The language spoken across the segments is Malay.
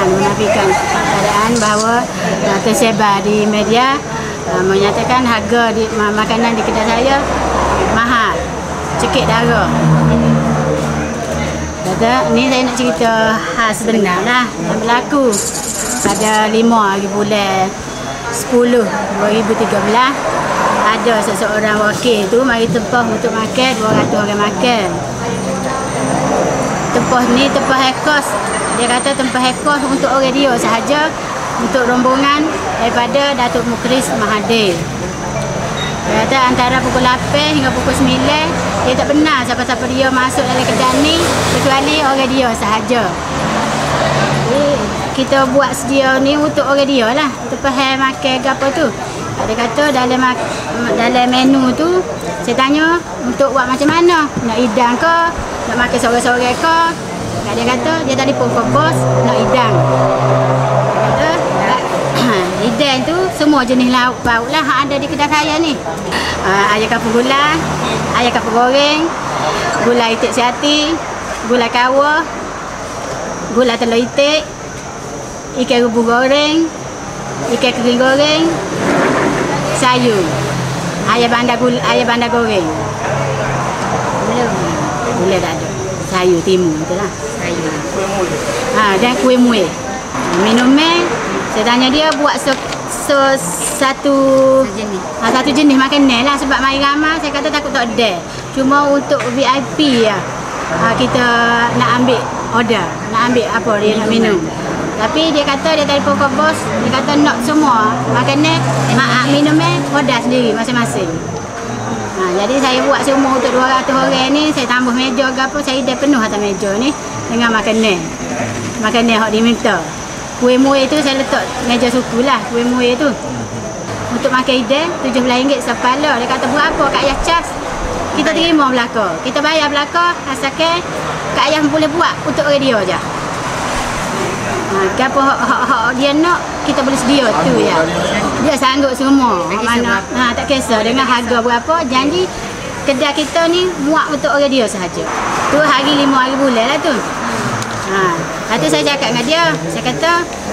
menafikan keadaan bahawa tersebar di media menyatakan harga makanan di kedai saya mahal, cekik darah. Kata, ni saya nak cerita hal sebenar lah yang berlaku pada 5 hari bulan 10 2013. Ada seseorang wakil tu mari tempah untuk makan 200 orang makan. Tempah ni tempah ekos. Dia kata tempah ekos untuk orang dia sahaja, untuk rombongan daripada Datuk Mukris Mahathir. Dia kata antara pukul 8 hingga pukul 9 dia tak benar siapa-siapa dia masuk dalam kedai ni kecuali orang dia sahaja. Jadi kita buat sedia ni untuk orang dia lah, tempah makan ke apa tu. Dia kata dalam menu tu saya tanya untuk buat macam mana, nak hidang ke, nak makan sore-sore ke. Dia kata dia telefon ke bos nak hidang. Dia kata hidang tu semua jenis lauk pauk lah ada di kedai saya ni. Ayam kapur gula, ayam kapur goreng, gula itik siati, gula kawah, gula telur itik, ikan rebus goreng, ikan kering goreng, sayur, ayam bandar goreng. Boleh tak ada. Sayur timun tu lah. Sayur. Dan kuih muih. Minumnya saya tanya dia buat satu jenis makanan lah sebab mari ramai saya kata takut tak ada. Cuma untuk VIP ya. Kita nak ambil order, nak ambil apa dia nak minum. Tapi dia kata dia telefon ke bos, dia kata nak semua makanan, minumnya order sendiri masing-masing. Jadi saya buat semua untuk 200 orang ni, saya tambah meja ke apa, saya dah penuh atas meja ni dengan makanan. Makanan yang diminta. Kuih muih tu saya letak meja suku lah, kuih muih tu. Untuk makan hidang RM17 sepala. Dia kata berapa Kak Ayah cas? Kita terima belaka. Kita bayar belaka, asalkan Kak Ayah boleh buat untuk orang dia je. Apa hak dia nak kita boleh sedia tu ya. Dia sanggup semua. Mana tak kisah dengan harga berapa, janji kedai kita ni muat untuk orang dia sahaja. Tu hari 5 hari bulan lah tu. Lepas tu saya cakap dengan dia, saya kata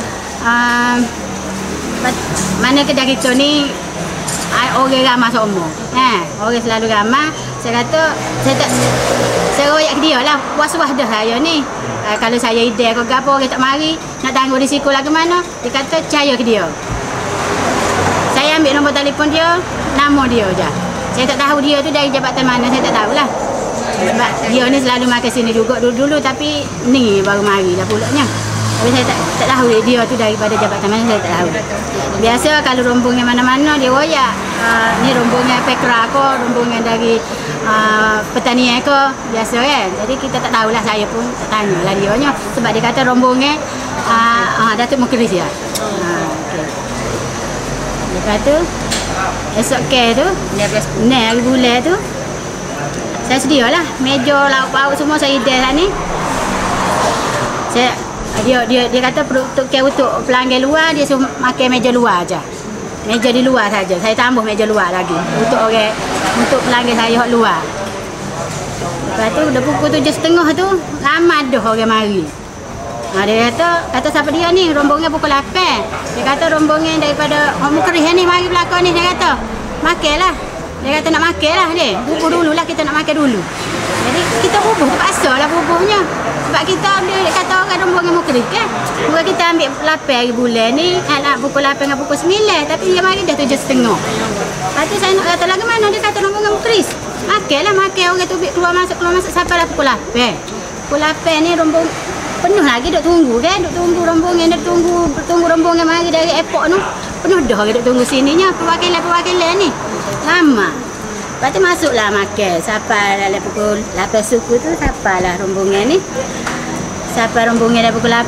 mana kedai kita ni orang ramai semua. Orang selalu ramai. Saya kata saya royak ke dia lah, was-was dah saya ni. Kalau saya ide ke apa orang tak mari, nak tangguh risiko lah ke mana, dia kata percaya ke dia. Saya ambil nombor telefon dia, nama dia je. Saya tak tahu dia tu dari jabatan mana, saya tak tahulah. Sebab dia ni selalu makan sini juga dulu-dulu, tapi ni baru mari lah pulaknya. Tapi saya tak tahu dia tu daripada jabatan mana, saya tak tahu. Biasa kalau rombongan mana-mana dia royak. Ni rombongan Pekra ke, rombongan dari pertanian ke, biasa kan. Jadi kita tak tahulah, saya pun tak tanya lah dia nya. Sebab dia kata rombongan Datuk Mukris ya. Okay. Lepas tu esok ke tu, ni hari bulan tu saya sedialah meja lauk pauk semua saya dah ni. Dia kata untuk pelanggan luar dia suruh makan meja luar aja. Meja di luar saja. Saya tambah meja luar lagi untuk pelanggan saya hak luar. Lepas tu dah pukul 7.30 tu ramai dah orang mari. Dia kata siapa dia ni, rombongan pukul 8. Dia kata rombongan daripada Mukris ni mari belakang ni, dia kata makanlah. Dia kata nak makanlah dia. Bubuh dululah, kita nak makan dulu. Jadi kita bubuh, terpaksa lah bubuhnya. Sebab kita dia kata orang rombongan Mukris kan. Bukan kita ambil 8 hari bulan ni, nak pukul 8 dengan pukul 9. Tapi dia mari dah 7.30. Lepas tu saya nak kata lah ke mana, dia kata rombongan Mukris. Makanlah, makan orang tu keluar masuk sampai lah pukul 8. Pukul 8 ni rombong penuh lagi duk tunggu kan, duk tunggu rombongan, duk tunggu rombongan mari dari airport tu. Penuh dah orang duk tunggu sininya, perwakilan ni. Lama. Lepas tu masuklah makan. Sampai dalam pukul 8 suku tu, sampailah rombongan ni. Sampai rombongan dah pukul 8.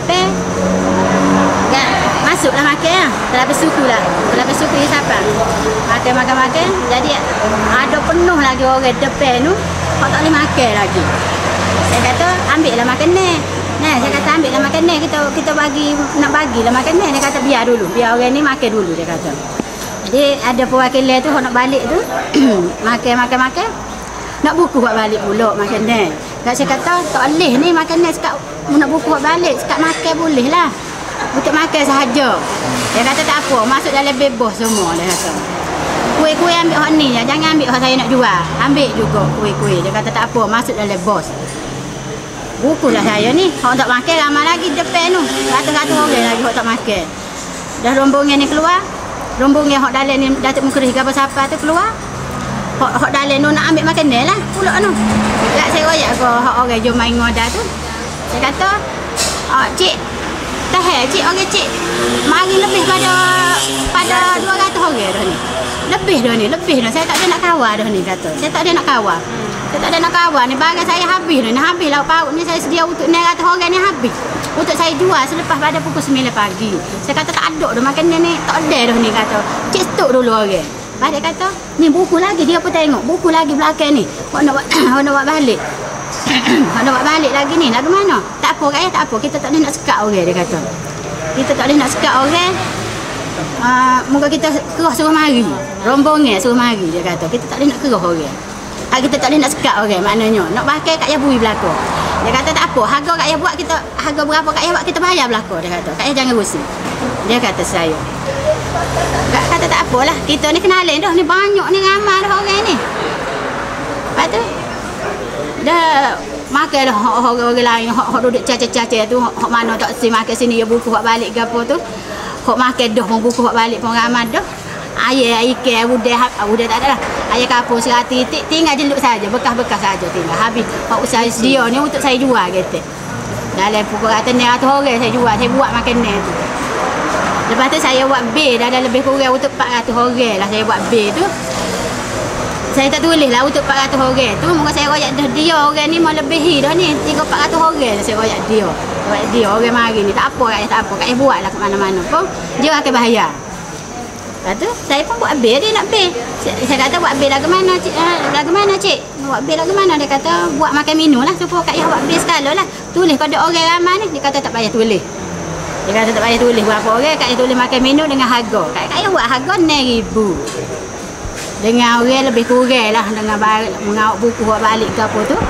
Masuklah makan lah. Terlalu suku lah. Terlalu suku ni sampai. Makan. Jadi ada penuh lagi orang depan tu. Kau tak boleh makan lagi. Saya kata ambil lah makan ni. Saya kata ambil lah makan ni. Kita nak bagilah makan ni. Dia kata biar dulu. Biar orang ni makan dulu, dia kata. Jadi ada perwakilan tu nak balik tu. makan. Nak buku buat balik pula makan ni. Saya kata tak boleh ni makan ni sekat nak buku buat balik. Sekat makan boleh lah. untuk makan sahaja. Dia kata tak apa, masuk dalam bebos semua dia kata. Kuih-kuih ambil hak ni, jangan ambil hak saya nak jual. Ambil juga kuih-kuih. Dia kata tak apa, masuk dalam bos. Bukulah saya ni, hak tak makan ramai lagi depan tu. Ratus-ratus orang lagi hak tak makan. Dah rombongan ni keluar. Rombongan hak dalam ni Datuk Mukri ke apa-apa tu keluar. Hak dalam tu nak ambil makanan lah pula tu. Tak saya royak ke hak orang jom main ngoda tu. Saya kata, cik, tahan cik, orang cik mari lebih pada 200 orang dah ni. Lebih dah. Saya tak ada nak kawal dah ni kata. Saya tak ada nak kawal. Saya tak ada nak kawal ni. Barang saya habis dah ni. Habis lauk pauk ni saya sedia untuk 900 orang ni habis. Untuk saya jual selepas pada pukul 9 pagi. Saya kata tak ada dah makanan ni. Tak ada dah ni kata. Cik stok dulu orang. Lepas dia kata, ni buku lagi. Dia pun tengok. Buku lagi belakang ni. Kau nak buat balik. Kau nak buat balik lagi ni. Lagu mana? Tak apa kaya tak apa. Kita tak boleh nak sekat orang dia kata. Kita tak boleh nak sekat orang. Moga kita kerah suruh mari. Rombongan suruh mari dia kata. Kita tak boleh nak kerah orang. Kita tak boleh nak sekat orang maknanya. Nak pakai Kak Yabui belakang. Dia kata tak apa. Harga Kak Yah buat kita, harga berapa Kak Yah buat kita bayar belakang dia kata. Kak Yah jangan rusi. Dia kata saya. Kak kata tak apalah. Kita ni kenalin dah. Ni banyak ni ramai dah orang ni. Lepas tu dah makan dah orang lain. Hak duduk caca-caca tu. Hak mana tak si makan sini. Ya buku hak balik ke apa tu. Hak makan dah pun buku hak balik pun ramai dah. Ayah ikan udah tak ada lah. Ayah kapur serati tinggal jeluk saja, bekas-bekas saja tinggal. Habis hak usaha dia ni untuk saya jual kata. Dalam pukul kata 900 orang saya jual, saya buat makanan tu. Lepas tu saya buat bil dah lebih kurang untuk 400 orang lah saya buat bil tu. Saya tak tulis lah untuk 400 orang tu. Mungkin saya royak dah dia orang ni mau lebihi dah ni. 300-400 orang saya royak dia. Royak dia orang mari ni. Tak apa tak apa. Kak buat lah ke mana-mana pun. Dia akan bayar. Lepas tu saya pun buat bil dia nak bil. Saya kata buat bil lagu mana cik? Lagu mana cik? Buat bil lagu mana? Dia kata buat makan minum lah. Supaya Kak Yah buat bil sekala lah. Tulis pada orang ramai ni. Dia kata tak payah tulis. Dia kata tak payah tulis berapa orang. Kak Yah tulis makan minum dengan harga. Kak Yah buat harga 9,000. Dengan orang lebih kurang lah. Dengan mengawak buku buat balik ke apa tu.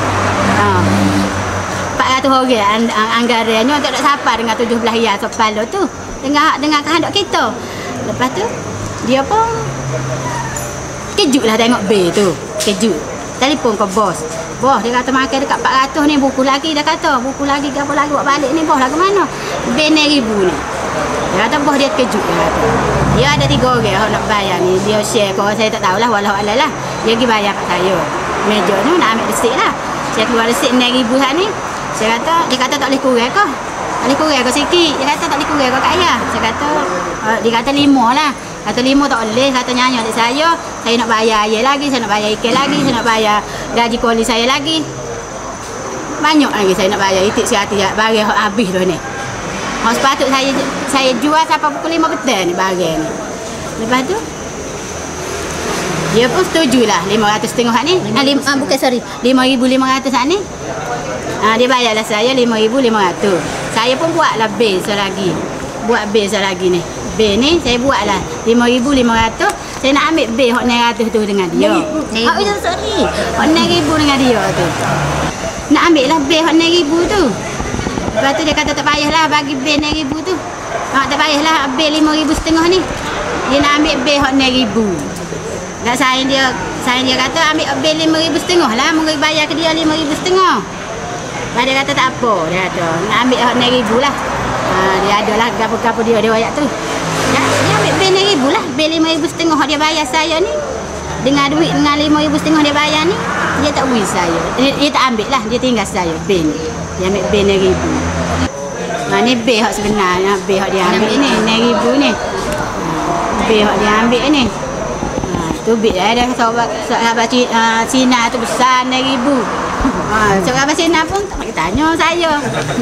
400 orang anggarannya tak ada siapa dengan 17 hias kepala tu. Dengan kehendak kita. Lepas tu dia pun kejut lah tengok bil tu. Kejut. Telefon ke bos. Bos dia kata makan dekat 400 ni buku lagi dia kata. Buku lagi ke apa lagi buat balik ni bos lagu mana? Bil 9,000 ni. Dia kata bos dia kejut dia kata. Dia ada 3 orang yang nak bayar ni. Dia share kau saya tak tahulah walau alal lah. Dia pergi bayar kat saya. Meja ni nak ambil resit lah. Saya keluar resit 9,000 ni. Saya kata dia kata tak boleh kurang ke? Tak boleh kurang ke sikit. Dia kata tak boleh kurang ke Kak Yah. Saya kata dia kata 5 lah. Kata 5 tak boleh. Kata nyanyi adik saya nak bayar air lagi, saya nak bayar ikan lagi, saya nak bayar gaji kuali saya lagi. Banyak lagi saya nak bayar. Itik siati barang habis dah ni. Sepatut saya jual sampai pukul 5 petang ni barang ni. Lepas tu dia pun setuju lah 500 ni. Bukan sorry 5,500 ni. Dia bayarlah saya 5,500. Saya pun buatlah bil selagi. Buat bil selagi ni. Bil ni saya buatlah 5,500. Saya nak ambil bil hak 900 tu dengan dia. Sorry. Hak 9,000 dengan dia tu. Nak ambil lah bil hak 9,000 tu. Lepas tu dia kata tak payahlah bagi bil 9,000 tu. Tak payahlah bil 5,500 ni. Dia nak ambil bil hak 9,000. Tak sayang dia kata ambil bil 5,500 lah. Mungkin bayar ke dia 5,500. Lepas dia kata tak apa. Dia kata nak ambil hak 9,000 lah. Dia ada lah gapo-gapo dia wayak tu. Dia ambil bil 9,000 lah. Bil 5,500 hak dia bayar saya ni. Dengan duit dengan 5,500 dia bayar ni. Dia tak beri saya. Dia tak ambil lah. Dia tinggal saya bil ni. Dia ambil bil 9,000. Ni bil hak sebenarnya. Bil hak dia ambil ni 9,000 ni. Bil hak dia ambil ni. Tu bil dia sahabat Cina tu besar 9,000. Sahabat Cina pun tak pergi tanya saya.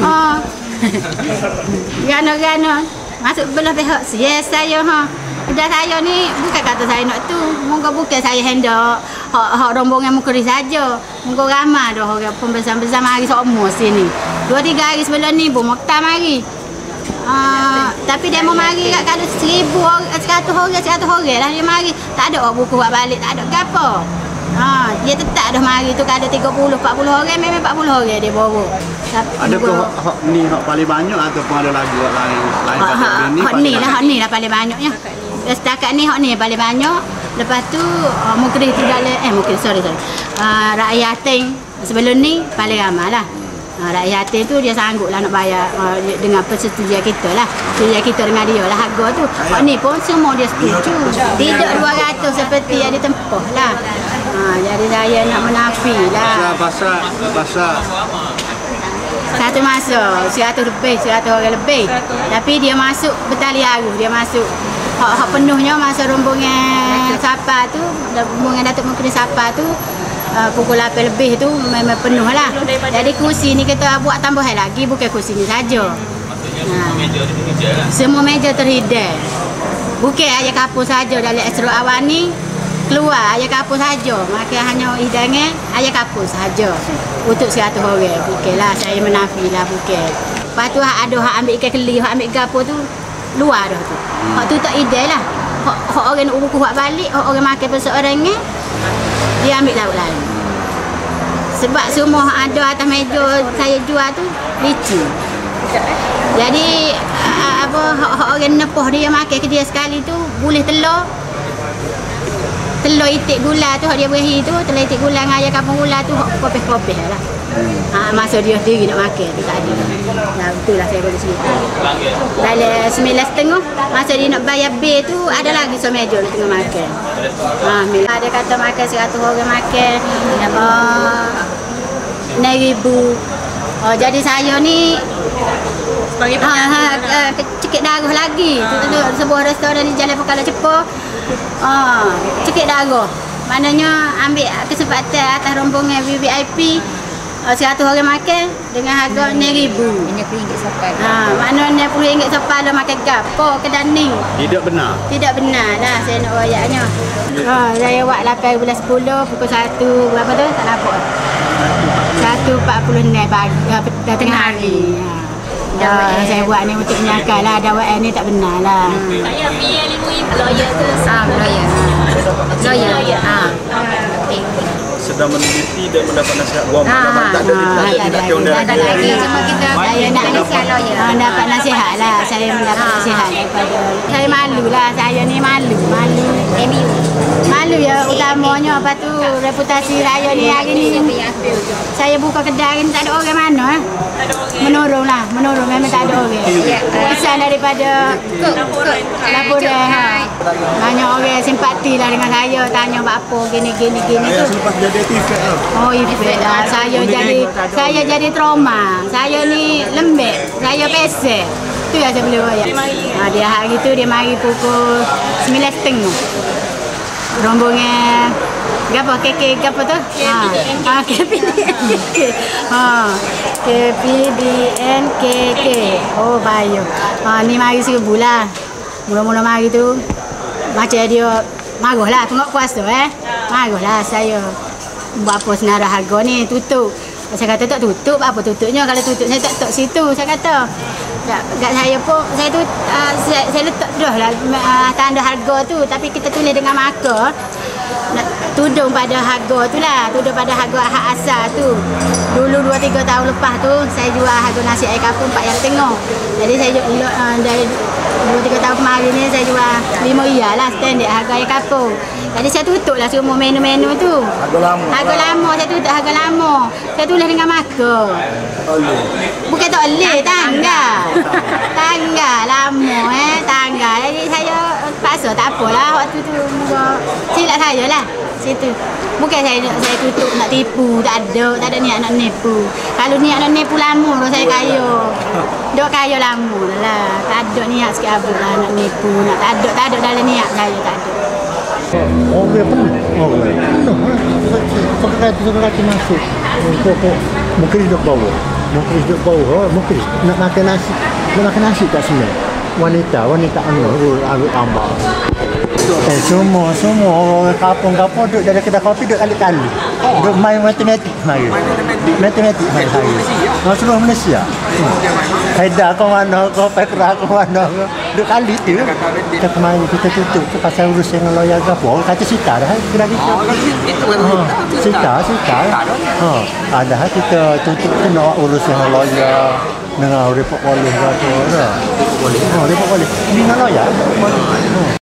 Gana-gana masuk belah pihak yes saya Dah saya ni bukan kata saya nak tu. Moga bukan saya handle hak rombongan Mukri saja. Moga ramai dah orang pembesar-besar mari semua sini. 2-3 hari sebelum ni pun Mokhtar mari. Tapi dia mau mari kat kalau 1,000 orang, 100 orang lah dia mari. Tak ada buku buat balik, tak ada gapo. Dia tetap dah mari tu kalau 30 40 orang memang 40 orang dia bawa. Ada hak ni hak paling banyak ataupun ada lagi hak lain ni? Hak ni lah paling banyaknya. Setakat ni hak ni paling banyak. Lepas tu mukris tu dalam rakyat yatim sebelum ni paling ramai lah. Rakyat yatim tu dia sanggup lah nak bayar dengan persetujuan kita lah. Persetujuan kita dengan dia lah harga tu. Hak ni pun semua dia setuju. Tidak 200 seperti yang ditempuh lah. Jadi saya nak menafi lah. Pasal satu masa 100 orang lebih. Tapi dia masuk bertali arus, dia masuk hak penuhnya masa rombongan Sapa tu, rombongan Datuk Menteri Sapa tu pukul 8 lebih tu memang penuh lah. Jadi kursi ni kita buat tambahan lagi, bukan kursi ni saja. Semua meja terhidang. Bukan ayah kapur saja dalam Asrul Awal ni keluar ayah kapur saja. Maka hanya hidangnya ayah kapur saja untuk 100 orang. Bukanlah saya menafi lah, bukan. Lepas tu ada hak ambil ikan keli, hak ambil kapur tu luar dah tu. Hak tu tak ideal lah. Hak orang nak buku hak balik, hak orang makan perseorang ni dia ambil laut lain. Sebab semua ada atas meja saya jual tu licin. Jadi hak orang nepoh dia makan ke dia sekali tu boleh telur itik gula tu hak dia berahi tu, telur itik gula dengan ayam kampung gula tu hak kopeh-kopeh lah. Masa dia sendiri nak makan tu tak ada. Betul lah saya boleh cerita. Dalam 9.30 masa dia nak bayar bil tu ada lagi semeja nak tengah makan. Dia kata makan 100 orang makan 6,000. Jadi saya ni cekik darah lagi. Tu sebuah restoran di Jalan Pekala Cepo. Cekik darah. Maknanya ambil kesempatan atas rombongan VIP 100 orang makan dengan harga RM6,000. RM60 sepai. Maknanya RM60 sepai dah makan gapo ke daning. Tidak benar. Tidak benar lah saya nak royaknya. Saya buat 8 bulan 10 pukul 1 berapa tu? Tak nampak. 1.46 pagi tengah hari. Saya buat ni untuk menyangkal lah dakwaan ni tak benar lah. Saya biar RM5,000 lawyer tu. Lawyer. Sedang meneliti dan mendapat nasihat wang tak ada lagi. Cuma kita saya nak nasihat lawyer. Dapat nasihat lah. Saya mendapat nasihat daripada saya malu lah. Saya ni malu ya utamanya. Lepas tu reputasi saya ni hari ni saya buka kedai ni tak ada orang mana menurun memang tak ada orang. Pesan daripada laporan banyak orang simpati lah dengan saya, tanya apa gini tu. Selepas jadi efek lah. Saya jadi trauma. Saya ni lembek, saya pesek. Tu yang saya boleh royak. Dia hari tu dia mari pukul 9.30. Rombongan apa KK apa tu? KPBNKK. Bayu. Ni mari 1,000 lah. Mula-mula mari tu macam dia marahlah tengok puasa marahlah saya. Buat apa senara harga ni tutup. Saya kata tak tutup, apa tutupnya? Kalau tutup saya tak tok situ, saya kata. Kat saya pun saya tu saya letak dah lah tanda harga tu, tapi kita tulis dengan marker tudung pada harga tu lah, tudung pada harga hak asal tu. Dulu 2-3 tahun lepas tu saya jual harga nasi air kapur 4 yang tengah. Jadi saya dari 2-3 tahun kemarin ni saya jual 5 riyal lah standard harga air kapur. Jadi saya tutup lah semua menu-menu tu. Harga lama saya tutup harga lama. Saya tulis dengan marker. Bukan tak boleh, tangga lama tangga. Jadi saya paksa tak apalah waktu tu silap saya lah situ. Bukan saya tutup nak tipu, tak ada niat nak nipu. Kalau niat nak nipu lama saya kaya. Dok kaya lama lah. Tak ada niat sikit apa lah nak nipu, tak ada dalam niat saya tak ada. Orang pernah. Pakai masuk. Mungkin duduk bawah. Mungkin nak makan nasi tak semua. Wanita ambil tambah. Semua orang kampung duduk dari kedai kopi duduk kali-kali. Dia main matematik hari. Matematik main hari. Seluruh Malaysia. Kaedah kau mana, kau pekra kau mana. Dua kali tu. Kita kemarin kita tutup tu pasal urus yang lawyer gapo. Kata Sita dah kira gitu. Sita. Ada kita tutup tu nak urus yang lawyer dengan report polis gapo. Report polis. Ini lawyer.